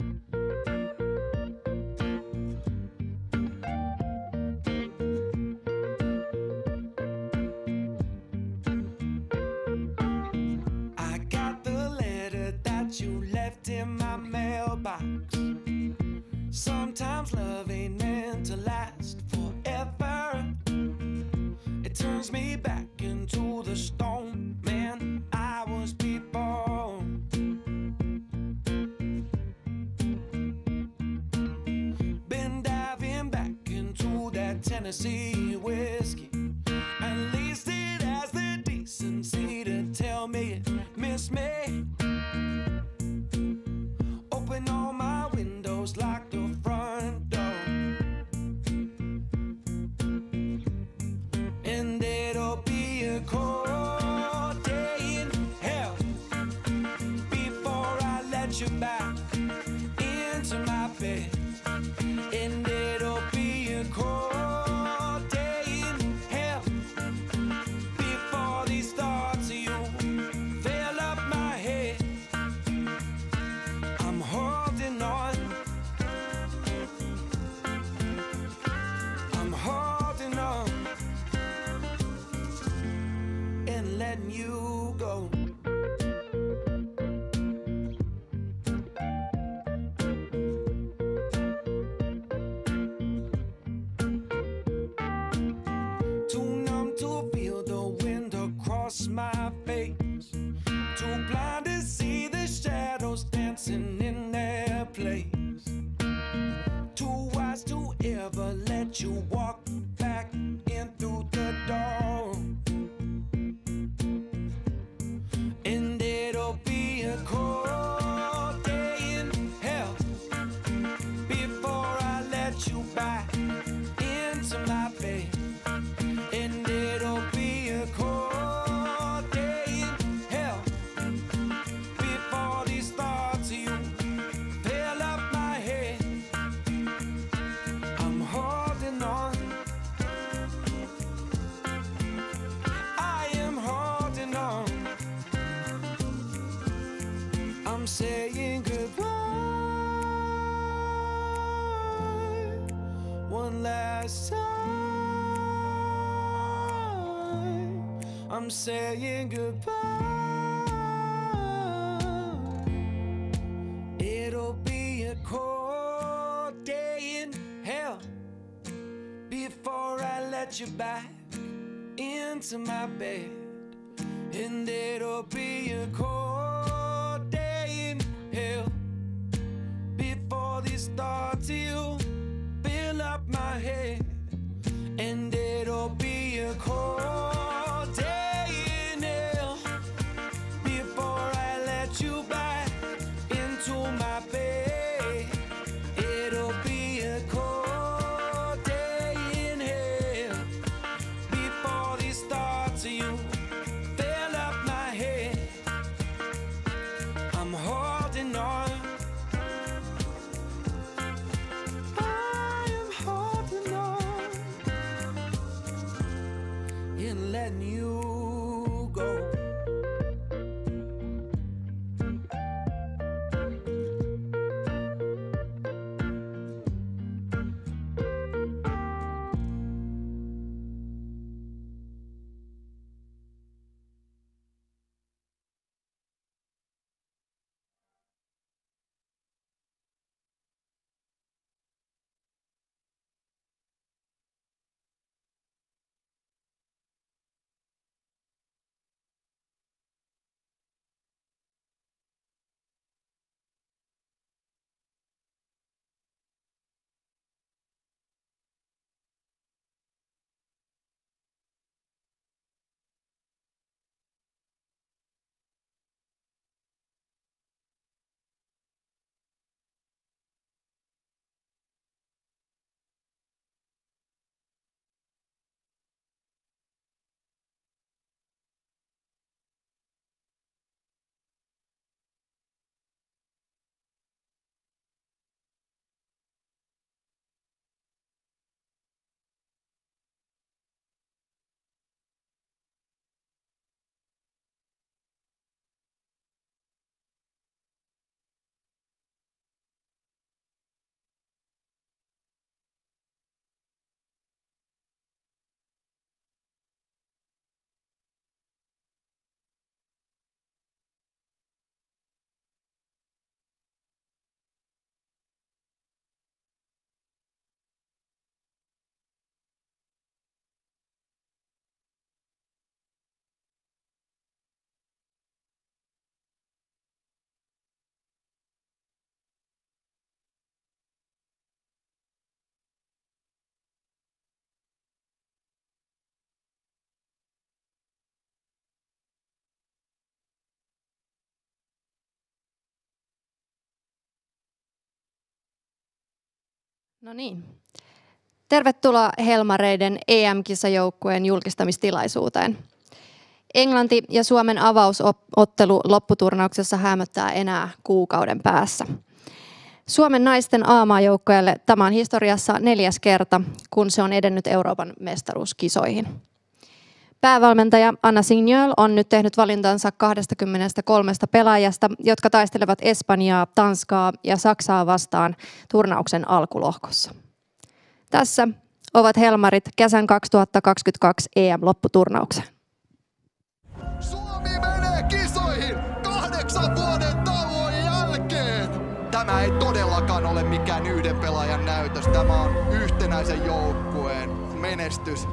I got the letter that you left in my mailbox. Sometimes love ain't meant to last forever. It turns me back into the stone man I was before. Been diving back into that Tennessee whiskey. At least it has the decency to tell me it miss me. Open all my windows, lock the front door, and it'll be a cold day in hell before I let you back into my bed. And it'll be a cold day in hell before these thoughts of you fill up my head. I'm holding on, I'm holding on, and letting you go. Too numb to feel the wind across my face, too blind to see the shadows dancing in their place, too wise to ever let you walk back in through the door. And it'll be a cold day in hell before I let you back into my bed. And it'll be a cold day in hell before these thoughts of you fill up my head. I'm holding on, I am holding on. I'm saying goodbye one last time. I'm saying goodbye. It'll be a cold day in hell before I let you back into my bed. And it'll be a cold day in hell before these thoughts of you fill up my head. And it'll be a cold day in hell before I let you back into my bed. It'll be a cold day in hell before these thoughts of you fill up my head. No niin. Tervetuloa Helmareiden EM-kisajoukkueen julkistamistilaisuuteen. Englanti ja Suomen avausottelu lopputurnauksessa häämöttää enää kuukauden päässä. Suomen naisten A-maajoukkueelle tämä on historiassa 4. kerta, kun se on edennyt Euroopan mestaruuskisoihin. Päävalmentaja Anna Signeul on nyt tehnyt valintansa 23 pelaajasta, jotka taistelevat Espanjaa, Tanskaa ja Saksaa vastaan turnauksen alkulohkossa. Tässä ovat Helmarit kesän 2022 EM-lopputurnaukseen. Suomi menee kisoihin 8 vuoden tauon jälkeen! Tämä ei todellakaan ole mikään yhden pelaajan näytös. Tämä on yhtenäisen joukkueen menestys.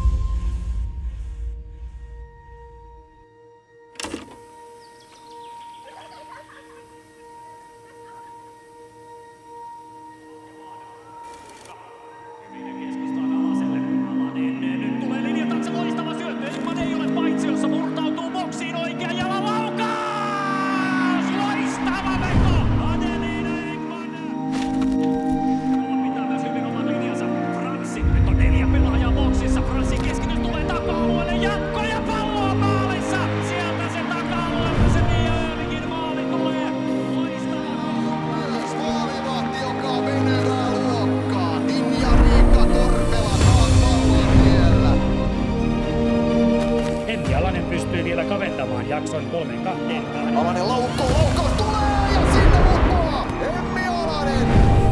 Jakson 3-2. Alanen laukaus tulee ja sinne uppoaa Emmi Alanen.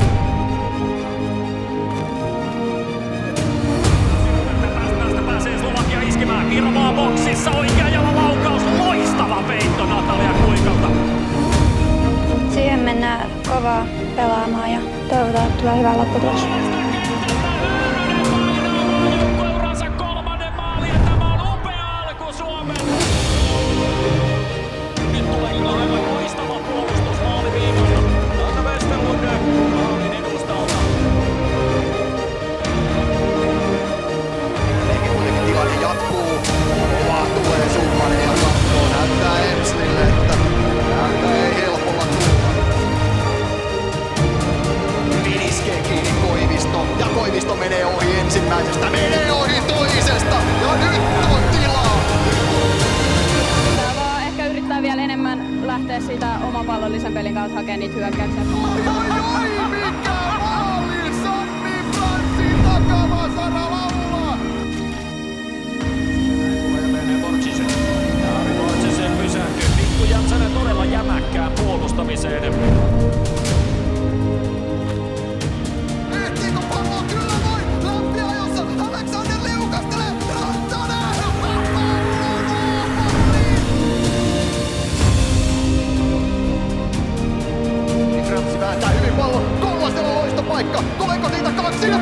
Tästä pääsee Slovakia iskemään. Virmaa boksissa, oikea jalan laukaus, loistava peitto Natalia Kuikalta. Siihen mennään kovaa pelaamaan ja toivotaan, että tulee hyvä lopputulos. Koivisto menee ohi ensimmäisestä, menee ohi toisesta ja nyt on tilaa! Pitää vaan ehkä yrittää vielä enemmän lähteä siitä oman pallollisen pelin kautta hakemaan niitä hyökkäyksiä. Ai, mikä maali! Sanni Franssin takavasara laulaa! Menee Bortsisen. Jari Bortsisen pysähtyy. Pikku Jantsanen todella jämäkkään puolustamiseen. Vääntää hyvin pallo, Kollasella loistopaikka, tuleeko siitä kaksi? Tulee!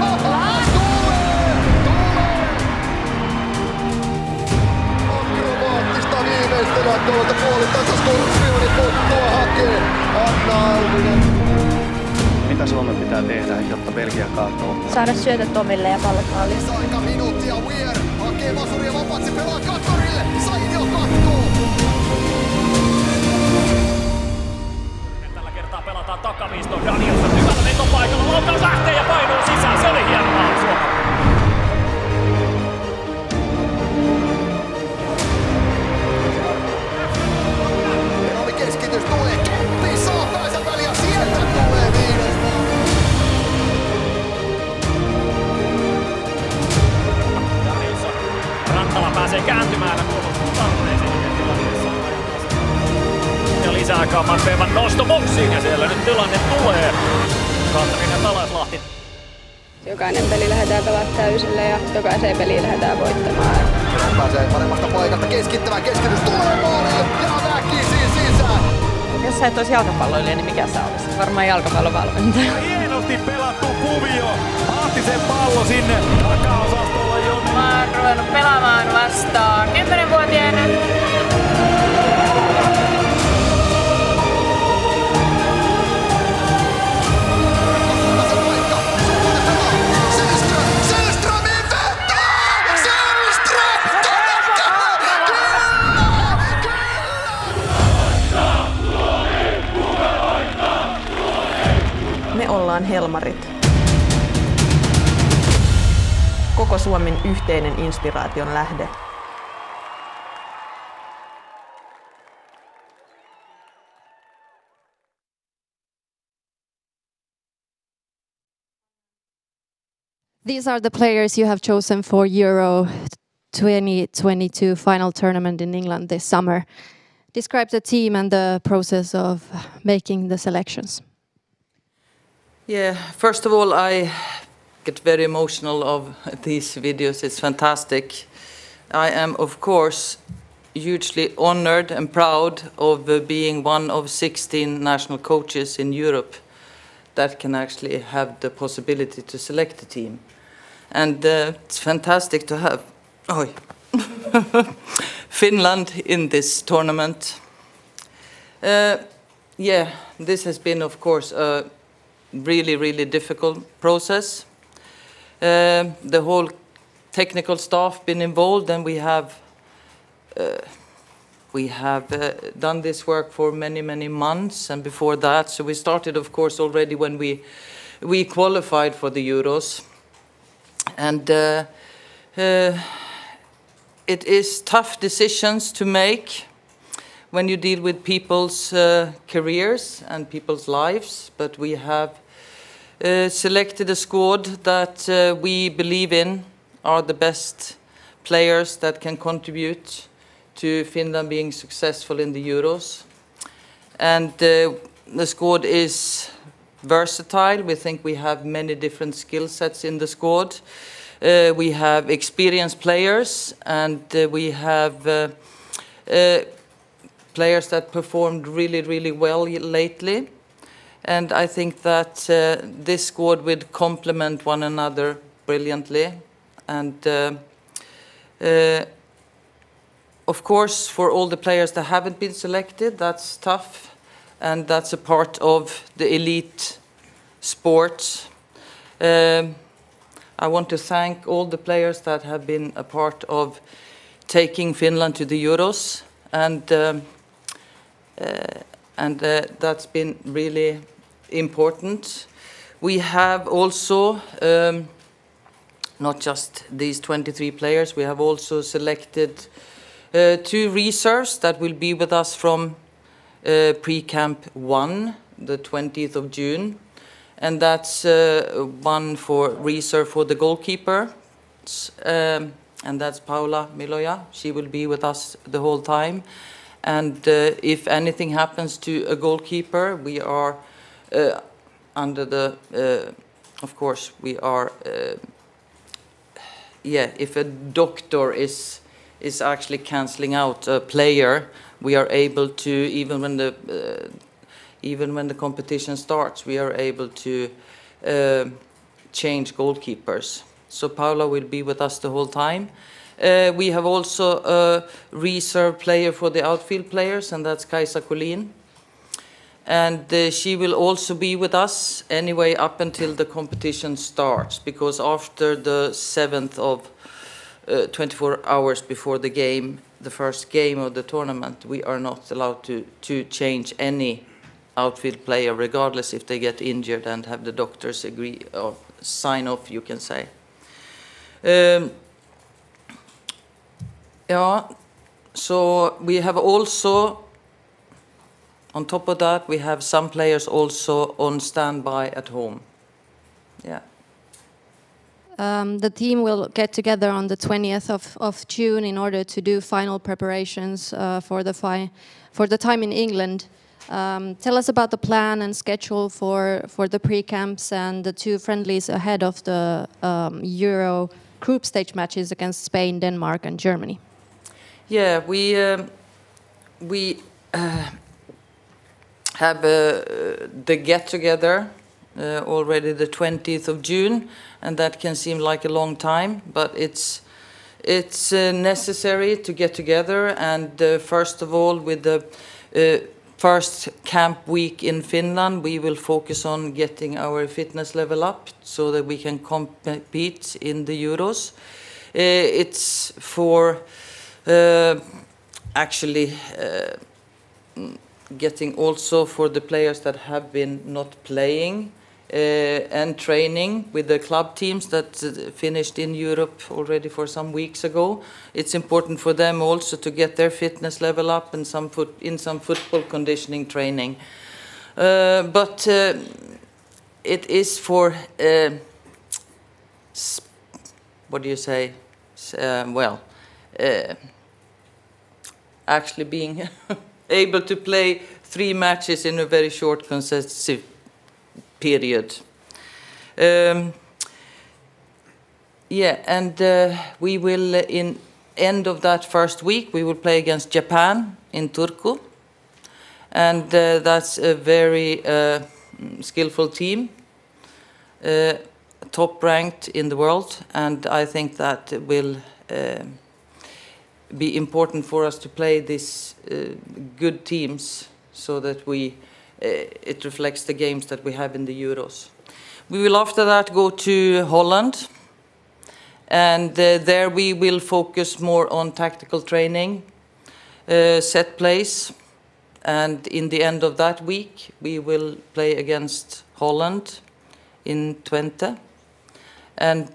Akrobaattista viimeistelyä tuolta puolittansa Skorpioni pottua hakee Anna Auvinen. Mitä Suomen pitää tehdä, jotta Belgia kaatuu? Saada syötöt omille ja pallot maaliin. Lisäaika minuuttia, Weir hakee vasuria vapaaksi, pelaa Kattorille, Sainio katkoo! Pelataan takaviistoon, Danielson hyvällä vetopaikalla, laukaus lähtee ja painuu sisään, se oli hieno maali Suomella. Oli keskitys, tulee Keppi, saa päänsä väliä, sieltä tulee 5. Danielson, Rantala pääsee kääntymään ja puolustustarpeeseen tilanteessa. Ja lisäaikaa Matveevan nosto boksiin ja siellä nyt tilanne tulee. Katriina Talaslahti. Jokainen peli lähdetään pelaamaan täysille ja jokaiseen peliin lähdetään voittamaan. Pääsee paremmasta paikasta keskittämään, keskitys tulee maaliin ja väkisin sisään. Jos sä et olisi jalkapalloilija, niin mikä sä olisit? Varmaan jalkapallovalmentaja. Hienosti pelattu kuvio. Aattisen pallo sinne takaosastolla jonne. Mä oon ruvennut pelaamaan vastaan 10-vuotiaana. Me ollaan Helmarit. koko Suomen yhteinen inspiraation lähde. These are the players you have chosen for Euro 2022 final tournament in England this summer. Describe the team and the process of making the selections. Yeah, first of all, I get very emotional of these videos. It's fantastic. I am, of course, hugely honored and proud of being one of 16 national coaches in Europe that can actually have the possibility to select a team. And it's fantastic to have Finland in this tournament. Yeah, this has been, of course, a really, really difficult process. The whole technical staff been involved, and we have done this work for many, many months, and before that, so we started, of course, already when we qualified for the Euros. And it is tough decisions to make when you deal with people's careers and people's lives, but we have selected a squad that we believe in are the best players that can contribute to Finland being successful in the Euros. And the squad is versatile. We think we have many different skill sets in the squad. We have experienced players, and we have players that performed really, really well lately. And I think that this squad would complement one another brilliantly. And of course, for all the players that haven't been selected, that's tough. And that's a part of the elite sport. I want to thank all the players that have been a part of taking Finland to the Euros. And that's been really important. We have also, not just these 23 players, we have also selected 2 reserves that will be with us from pre-camp 1, the 20th of June. And that's one for reserve for the goalkeeper. And that's Paula Miloja. She will be with us the whole time. And if anything happens to a goalkeeper, we are under the, of course, we are, yeah, if a doctor is actually cancelling out a player, we are able to, even when the competition starts, we are able to change goalkeepers. So Paula will be with us the whole time. We have also a reserve player for the outfield players, and that's Kaisa Collin. And she will also be with us anyway up until the competition starts, because after the 7th of 24 hours before the game, the first game of the tournament, we are not allowed to change any outfield player, regardless if they get injured and have the doctors agree or sign off, you can say. Yeah, so we have also, on top of that, we have some players also on standby at home. Yeah. The team will get together on the 20th of June in order to do final preparations for the time in England. Tell us about the plan and schedule for the pre-camps and the 2 friendlies ahead of the Euro group stage matches against Spain, Denmark and Germany. Yeah, we have the get-together already the 20th of June, and that can seem like a long time, but it's necessary to get together. And first of all, with the first camp week in Finland, we will focus on getting our fitness level up so that we can compete in the Euros. It's for actually getting also for the players that have been not playing and training with the club teams that finished in Europe already for some weeks ago. It's important for them also to get their fitness level up and some football conditioning training. But it is for what do you say? Actually being able to play 3 matches in a very short consecutive period. We will, in end of that first week, we will play against Japan in Turku. And that's a very skillful team, top ranked in the world, and I think that will be important for us to play these good teams so that it reflects the games that we have in the Euros. We will after that go to Holland, and there we will focus more on tactical training, set plays, and in the end of that week we will play against Holland in Twente. And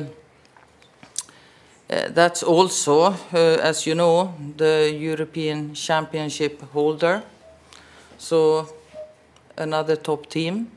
that's also, as you know, the European Championship holder, so another top team.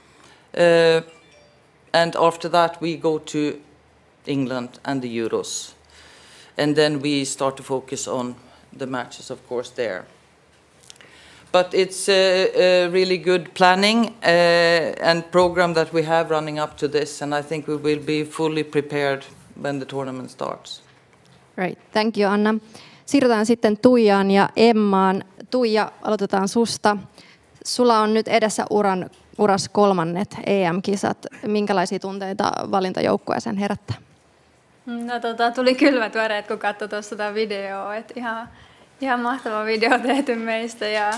And after that we go to England and the Euros. And then we start to focus on the matches, of course, there. But it's a really good planning and program that we have running up to this, and I think we will be fully prepared when the tournament starts. Right, thank you Anna. Siirrytään sitten Tuijaan ja Emmaan. Tuija, aloitetaan susta. Sulla on nyt edessä uras 3. EM-kisat. Minkälaisia tunteita valintajoukkueeseen herättää? No tuli kylmät väreet, kun katsoi tuossa tätä videoa. Et ihan mahtava video tehty meistä. Ja,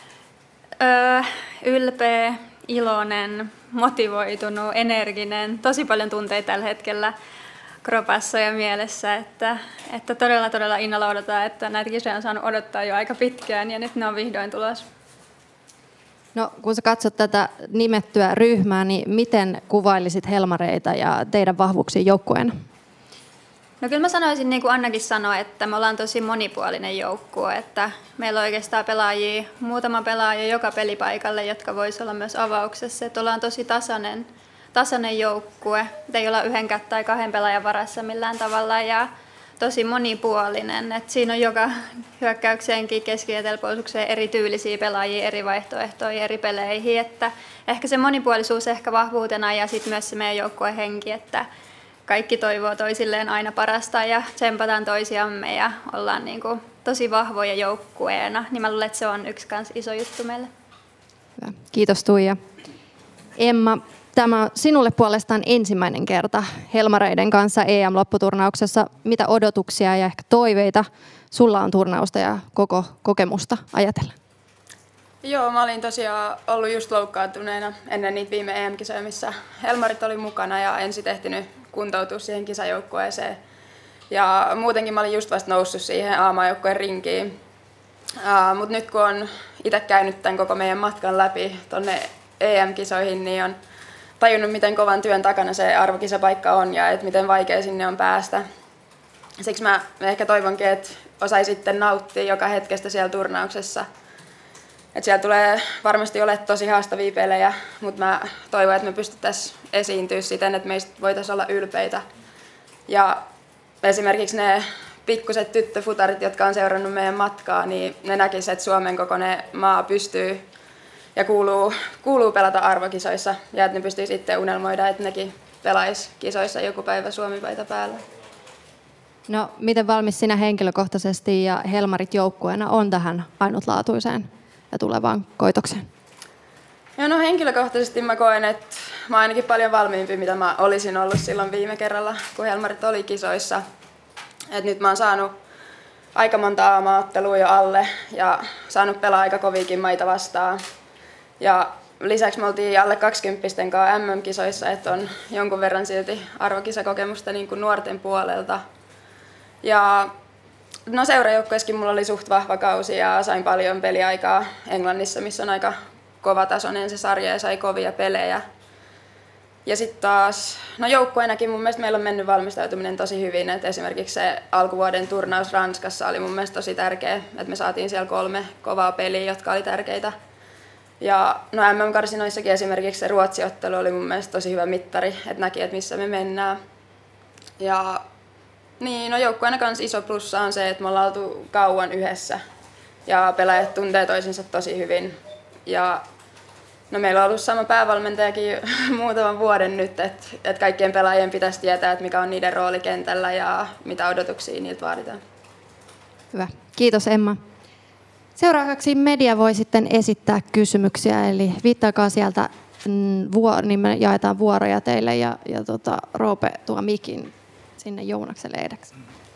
ylpeä, iloinen, motivoitunut, energinen. Tosi paljon tunteita tällä hetkellä kropassa ja mielessä. Että todella innolla odotetaan, että näitä kisoja on saanut odottaa jo aika pitkään ja nyt ne on vihdoin tulossa. No, kun sä katsot tätä nimettyä ryhmää, niin miten kuvailisit Helmareita ja teidän vahvuuksia joukkueena? No kyllä mä sanoisin, niin kuin Annakin sanoi, että me ollaan tosi monipuolinen joukkue, että meillä on oikeastaan muutama pelaaja joka pelipaikalle, jotka voisi olla myös avauksessa, että ollaan tosi tasainen joukkue, ei olla 1 tai 2 pelaajan varassa millään tavalla ja tosi monipuolinen, että siinä on joka hyökkäykseenkin keski- ja eteläpuolustukseen eri tyylisiä pelaajia, eri vaihtoehtoja, eri peleihin, että ehkä se monipuolisuus ehkä vahvuutena ja sitten myös se meidän joukkueen henki, että kaikki toivoo toisilleen aina parasta ja tsempataan toisiamme ja ollaan niin kuin tosi vahvoja joukkueena, niin mä luulen, että se on yksi kans iso juttu meille. Hyvä. Kiitos Tuija. Emma, tämä on sinulle puolestaan ensimmäinen kerta Helmareiden kanssa EM-lopputurnauksessa. Mitä odotuksia ja ehkä toiveita sulla on turnausta ja koko kokemusta ajatellen? Joo, mä olin tosiaan ollut just loukkaantuneena ennen niitä viime EM-kisoja, missä Helmarit oli mukana ja en sitten ehtinyt kuntoutua siihen kisajoukkueeseen. Ja muutenkin mä olin just vasta noussut siihen A-maajoukkueen rinkiin. Mutta nyt kun on itse käynyt tämän koko meidän matkan läpi tonne EM-kisoihin, niin on tajunnut, miten kovan työn takana se arvokisapaikka on ja että miten vaikea sinne on päästä. Siksi mä ehkä toivonkin, että osaisitte nauttia joka hetkestä siellä turnauksessa. Et siellä tulee varmasti olemaan tosi haastavia pelejä, mutta mä toivon, että me pystyttäisiin esiintyä siten, että meistä voitaisiin olla ylpeitä. Ja esimerkiksi ne pikkuset tyttöfutarit, jotka on seurannut meidän matkaa, niin ne näkisivät, että Suomen kokoinen maa pystyy ja kuuluu pelata arvokisoissa ja että ne pystyisi itse unelmoida, että nekin pelaisi kisoissa joku päivä Suomi-paita päällä. No, miten valmis sinä henkilökohtaisesti ja Helmarit joukkueena on tähän ainutlaatuiseen ja tulevaan koitokseen? No henkilökohtaisesti mä koen, että mä oon ainakin paljon valmiimpi, mitä mä olisin ollut silloin viime kerralla, kun Helmarit oli kisoissa. Et nyt mä oon saanut aika monta A-maaottelua jo alle ja saanut pelaa aika koviakin maita vastaan. Ja lisäksi me oltiin alle 20-pisten kanssa MM-kisoissa, että on jonkun verran silti arvokisakokemusta niin kuin nuorten puolelta. Ja no seurajoukkueessakin mulla oli suht vahva kausi ja sain paljon peliaikaa Englannissa, missä on aika kovatasoinen se sarja ja sai kovia pelejä. Ja sitten taas, no joukkueenakin mun mielestä meillä on mennyt valmistautuminen tosi hyvin, että esimerkiksi se alkuvuoden turnaus Ranskassa oli mun mielestä tosi tärkeä, että me saatiin siellä 3 kovaa peliä, jotka oli tärkeitä. Ja no MM-karsinoissakin esimerkiksi se Ruotsi-ottelu oli mun mielestä tosi hyvä mittari, että näki, että missä me mennään. Ja niin, no joukkueena kanssa iso plussa on se, että me ollaan oltu kauan yhdessä ja pelaajat tuntee toisensa tosi hyvin. Ja no meillä on ollut sama päävalmentajakin muutaman vuoden nyt, että kaikkien pelaajien pitäisi tietää, että mikä on niiden rooli kentällä ja mitä odotuksia niiltä vaaditaan. Hyvä. Kiitos Emma. Seuraavaksi media voi sitten esittää kysymyksiä, eli viittaakaa sieltä, niin me jaetaan vuoroja teille ja Roope tuo mikin sinne Joonakselle edeksi.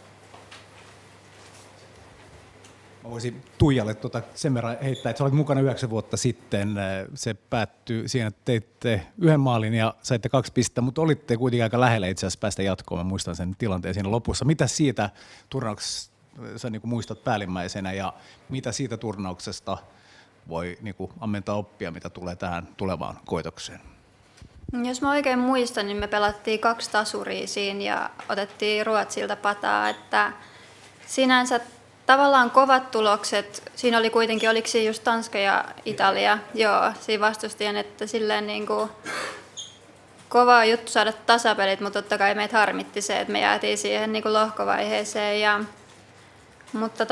Mä voisin Tuijalle sen verran heittää, että sä olit mukana 9 vuotta sitten. Se päättyi siihen, että teitte 1 maalin ja saitte 2 pistettä, mutta olitte kuitenkin aika lähellä itse asiassa päästä jatkoon. Mä muistan sen tilanteen siinä lopussa. Mitä siitä turnauksesta sä niin kuin muistat päällimmäisenä ja mitä siitä turnauksesta voi niin kuin ammentaa oppia, mitä tulee tähän tulevaan koitokseen? Jos mä oikein muistan, niin me pelattiin 2 tasuria siinä ja otettiin Ruotsilta pataa, että sinänsä tavallaan kovat tulokset, siinä oli kuitenkin, oliko siinä just Tanska ja Italia, joo, siinä vastustien, että silleen niin kuin kova juttu saada tasapelit, mutta totta kai meitä harmitti se, että me jäätiin siihen niin kuin lohkovaiheeseen. Mutta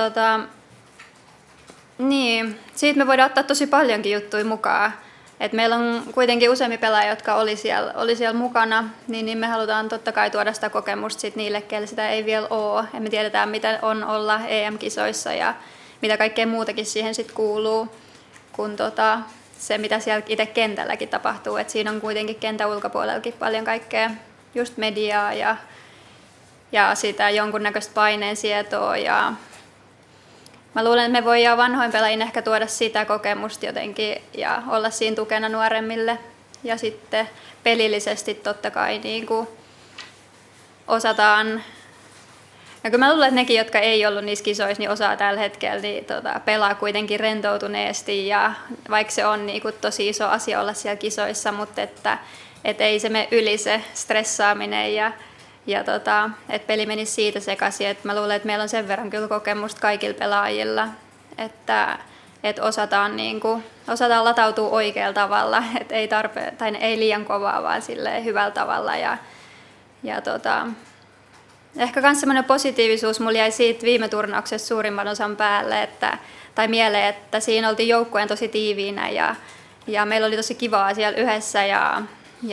niin, siitä me voidaan ottaa tosi paljonkin juttuja mukaan. Et meillä on kuitenkin useampi pelaaja, jotka oli siellä mukana, niin me halutaan totta kai tuoda sitä kokemusta sit niille, keille sitä ei vielä ole. Ja me tiedetään, mitä on olla EM-kisoissa ja mitä kaikkea muutakin siihen sit kuuluu, kun se, mitä siellä itse kentälläkin tapahtuu. Et siinä on kuitenkin kentän ulkopuolellakin paljon kaikkea, just mediaa ja sitä jonkunnäköistä paineensietoa. Ja mä luulen, että me voidaan vanhoin pelaajin ehkä tuoda sitä kokemusta jotenkin ja olla siinä tukena nuoremmille. Ja sitten pelillisesti totta kai niin kuin osataan. Ja kyllä mä luulen, että nekin, jotka ei ollut niissä kisoissa, niin osaa tällä hetkellä niin pelaa kuitenkin rentoutuneesti. Ja vaikka se on niin kuin tosi iso asia olla siellä kisoissa, mutta että ei se mene yli se stressaaminen ja että peli menisi siitä sekaisin, että mä luulen, että meillä on sen verran kyllä kokemusta kaikilla pelaajilla, että osataan latautua oikealla tavalla, että ei liian kovaa, vaan silleen hyvällä tavalla. Ehkä myös semmoinen positiivisuus mulla jäi siitä viime turnauksessa suurimman osan päälle, tai mieleen, että siinä oltiin joukkueen tosi tiiviinä ja meillä oli tosi kivaa siellä yhdessä ja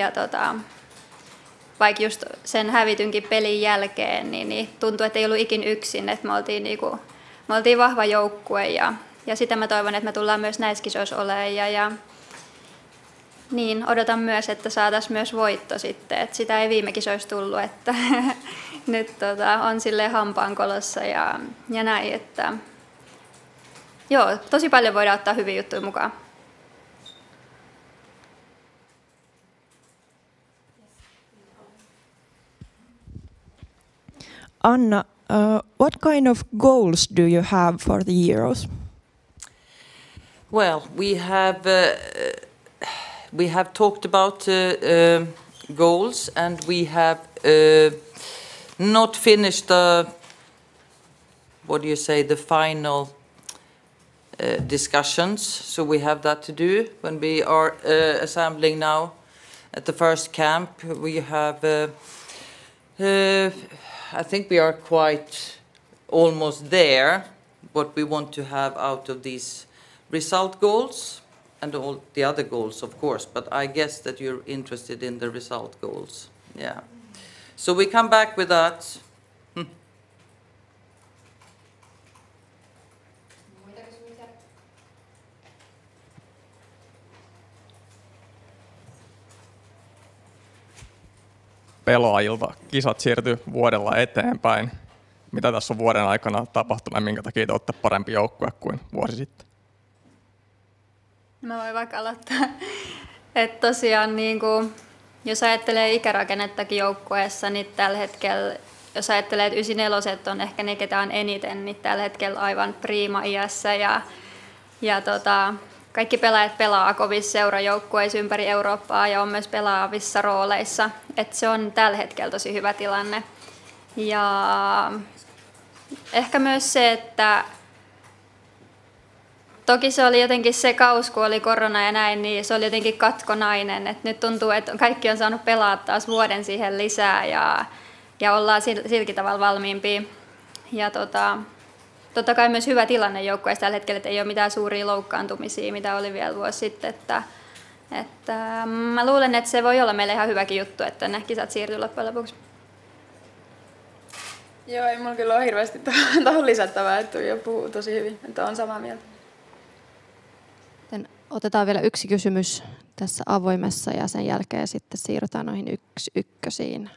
vaikka just sen hävitynkin pelin jälkeen, niin tuntui, että ei ollut ikin yksin, että me oltiin vahva joukkue ja sitä mä toivon, että me tullaan myös näissä kisoissa olemaan ja niin odotan myös, että saataisiin myös voitto sitten, että sitä ei viime kisoissa tullut, että nyt on silleen hampaankolossa ja näin, että joo, tosi paljon voidaan ottaa hyviä juttuja mukaan. Anna, what kind of goals do you have for the Euros? Well, we have talked about goals, and we have not finished the final discussions. So we have that to do when we are assembling now at the first camp. We have. I think we are quite almost there, what we want to have out of these result goals and all the other goals, of course, but I guess that you're interested in the result goals. Yeah. So we come back with that. Pelaajilta kisat siirtyy vuodella eteenpäin. Mitä tässä on vuoden aikana tapahtunut ja minkä takia te olette parempi joukkue kuin vuosi sitten? Mä voin vaikka aloittaa. Että tosiaan niin kuin, jos ajattelee ikärakennettakin joukkueessa, niin tällä hetkellä, jos ajattelee, että 94 on ehkä ne, ketä on eniten, niin tällä hetkellä aivan prima iässä ja kaikki pelaajat pelaa kovissa seurajoukkueissa ympäri Eurooppaa ja on myös pelaavissa rooleissa. Et se on tällä hetkellä tosi hyvä tilanne. Ja ehkä myös se, että toki se oli jotenkin se kaus, kun oli korona ja näin, niin se oli jotenkin katkonainen. Et nyt tuntuu, että kaikki on saanut pelaa taas vuoden siihen lisää ja ollaan silläkin tavalla valmiimpia. Ja totta kai myös hyvä tilanne joukkueessa tällä hetkellä, että ei ole mitään suuria loukkaantumisia, mitä oli vielä vuosi sitten. Että mä luulen, että se voi olla meille ihan hyväkin juttu, että ne kisat siirtyy loppujen lopuksi. Joo, ei mulla kyllä ole hirveästi tuohon lisättävää, että Tuija puhuu tosi hyvin, että on samaa mieltä. Otetaan vielä yksi kysymys tässä avoimessa ja sen jälkeen sitten siirrytään noihin ykkösiin.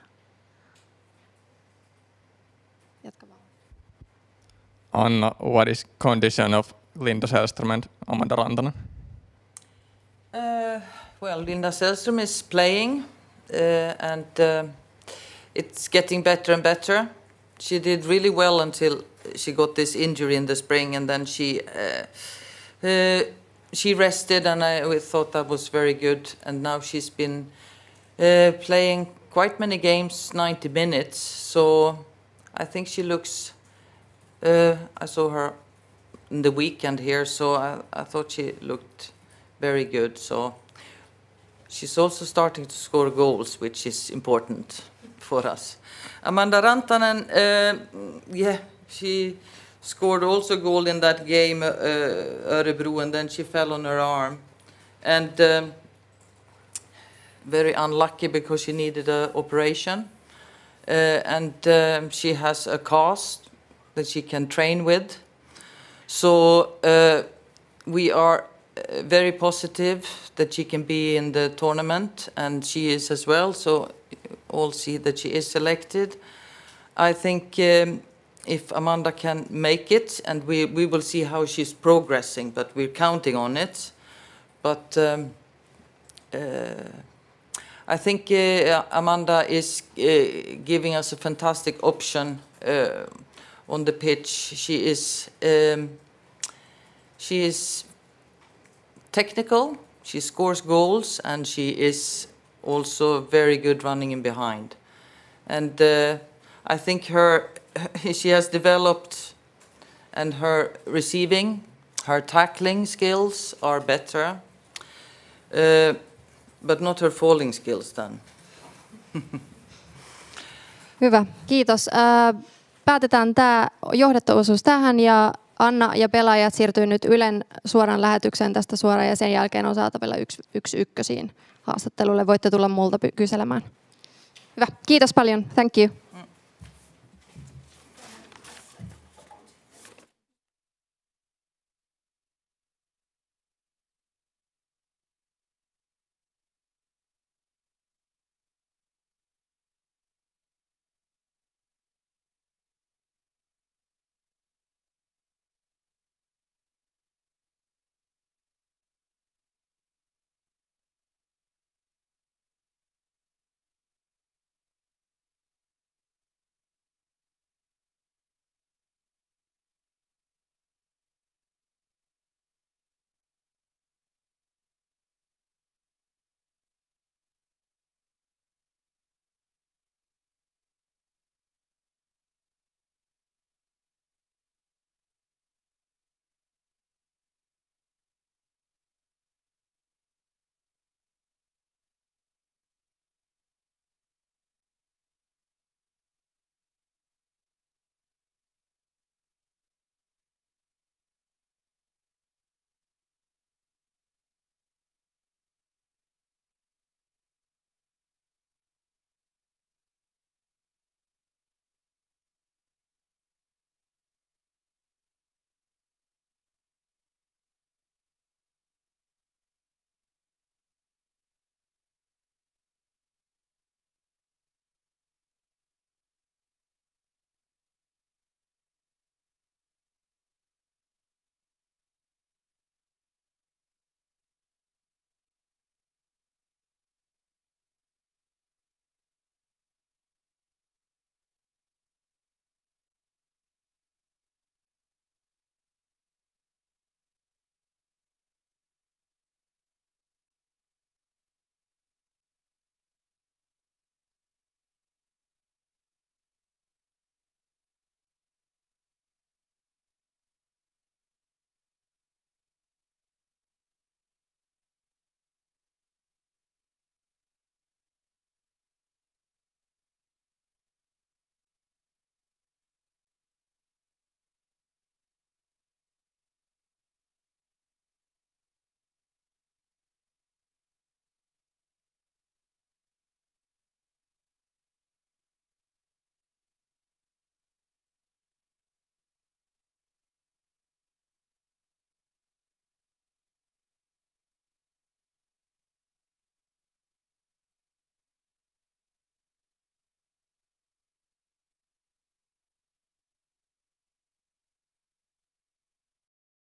Jatka vaan. Anna, what is condition of Linda Sällström and Amanda Rantanen? Well, Linda Sällström is playing and it's getting better and better. She did really well until she got this injury in the spring, and then she rested, and we thought that was very good. And now she's been playing quite many games, 90 minutes. So I think she looks. I saw her in the weekend here, so I thought she looked very good. So she's also starting to score goals, which is important for us. Amanda Rantanen, she scored also a goal in that game, Örebro, and then she fell on her arm. And very unlucky because she needed an operation. And she has a cast that she can train with. So we are very positive that she can be in the tournament, and she is as well. So all see that she is selected. I think if Amanda can make it, and we will see how she's progressing, but we're counting on it. But I think Amanda is giving us a fantastic option on the pitch. She is technical, she scores goals, and she is also very good running in behind. And I think she has developed, and her receiving, her tackling skills are better, but not her falling skills then. Hyvä, kiitos. Päätetään tämä johdatto-osuus tähän ja Anna ja pelaajat siirtyy nyt Ylen suoran lähetykseen tästä suoraan ja sen jälkeen on saatavilla ykkösiin haastattelulle. Voitte tulla multa kyselemään. Hyvä, kiitos paljon. Thank you.